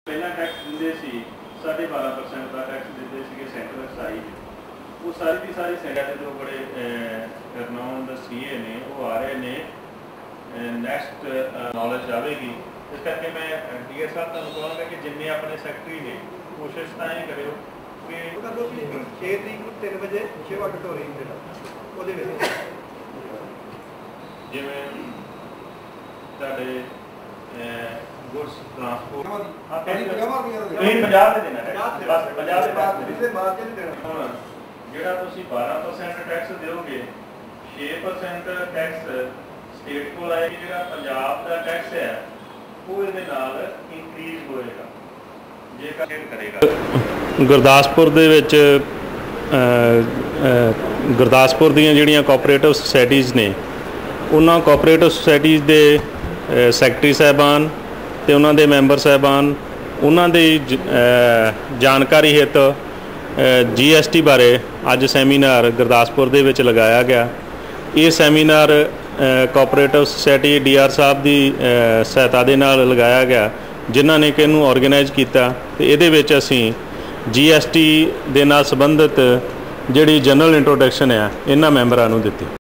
ਪਹਿਲਾਂ ਟੈਕਸ ਦਿੰਦੇ ਸੀ 12.5% ਦਾ ਟੈਕਸ ਦਿੰਦੇ ਸੀਗੇ ਸੈਂਟਰਲ ਐਕਸਾਈਜ਼। ਉਹ ਸਾਰੀ ਦੀ ਸਾਰੀ ਸੈਂਟਰ ਦੇ ਜੋ ਬੜੇ ਰਿਨਾਊਂਡ ਸੀਏ ਨੇ ਉਹ ਆ ਰਹੇ ਨੇ। ਨੈਕਸਟ ਨੌਲੇਜ ਆਵੇਗੀ। ਇਸ ਕਰਕੇ ਮੈਂ ਡੀਆਰ ਸਾਹਿਬ ਤੁਹਾਨੂੰ ਕਹਾਂਗਾ ਕਿ ਜਿੰਨੇ ਆਪਣੇ ਸੈਕਟਰੀ ਨੇ ਕੋਸ਼ਿਸ਼ ਤਾਂ ਇਹ ਕਰਿਓ ਕਿ 6 ਤਰੀਕ ਨੂੰ 3 ਵਜੇ ਸ਼ਿਵ ਆਡੀਟੋਰੀਅਮ ਜਿਹੜਾ ਉਹਦੇ ਵਿੱਚ ਜਿਵੇਂ ਤੁਹਾਡੇ ਗੁੱਡਸ ਟਰਾਂਸਪੋਰਟ ਤੁਸੀਂ 50 ਦੇ ਦੇਣਾ ਬਸ 50 ਦੇ ਬਾਅਦ ਹੁਣ ਜਿਹੜਾ ਤੁਸੀਂ 12% ਟੈਕਸ ਦਿਓਗੇ 6% ਟੈਕਸ ਸਟੇਟ ਕੋਲ ਆਏਗੀ। ਜਿਹੜਾ ਪੰਜਾਬ ਦਾ ਟੈਕਸ ਹੈ ਉਹ ਇਹਦੇ ਨਾਲ ਇਨਕਰੀਜ਼ ਹੋਏਗਾ ਜੇਕਰ ਕਰੇਗਾ। ਗੁਰਦਾਸਪੁਰ ਦੇ ਵਿੱਚ ਗੁਰਦਾਸਪੁਰ ਦੀਆਂ ਜਿਹੜੀਆਂ ਕੋਆਪਰੇਟਿਵ ਸੁਸਾਇਟੀਜ਼ ਨੇ ਉਹਨਾਂ ਕੋਆਪਰੇਟਿਵ ਸੁਸਾਇਟੀਜ਼ ਦੇ ਸੈਕਟਰੀ ਸਾਹਿਬਾਨ ਤੇ ਉਹਨਾਂ ਦੇ ਮੈਂਬਰ ਸਾਹਿਬਾਨ ਉਹਨਾਂ ਦੀ ਜਾਣਕਾਰੀ ਹਿੱਤ GST ਬਾਰੇ ਅੱਜ ਸੈਮੀਨਾਰ ਗੁਰਦਾਸਪੁਰ ਦੇ ਵਿੱਚ ਲਗਾਇਆ ਗਿਆ। ਇਹ ਸੈਮੀਨਾਰ ਕੋਆਪਰੇਟਿਵ ਸੁਸਾਇਟੀ ਡੀਆਰ ਸਾਹਿਬ ਦੀ ਸਹਾਇਤਾ ਦੇ ਨਾਲ ਲਗਾਇਆ ਗਿਆ ਜਿਨ੍ਹਾਂ ਨੇ ਕਿ ਇਹਨੂੰ ਆਰਗੇਨਾਈਜ਼ ਕੀਤਾ ਤੇ ਇਹਦੇ ਵਿੱਚ ਅਸੀਂ GST ਦੇ ਨਾਲ ਸੰਬੰਧਿਤ ਜਿਹੜੀ ਜਨਰਲ ਇੰਟਰੋਡਕਸ਼ਨ ਆ ਇਹਨਾਂ ਮੈਂਬਰਾਂ ਨੂੰ ਦਿੱਤੀ।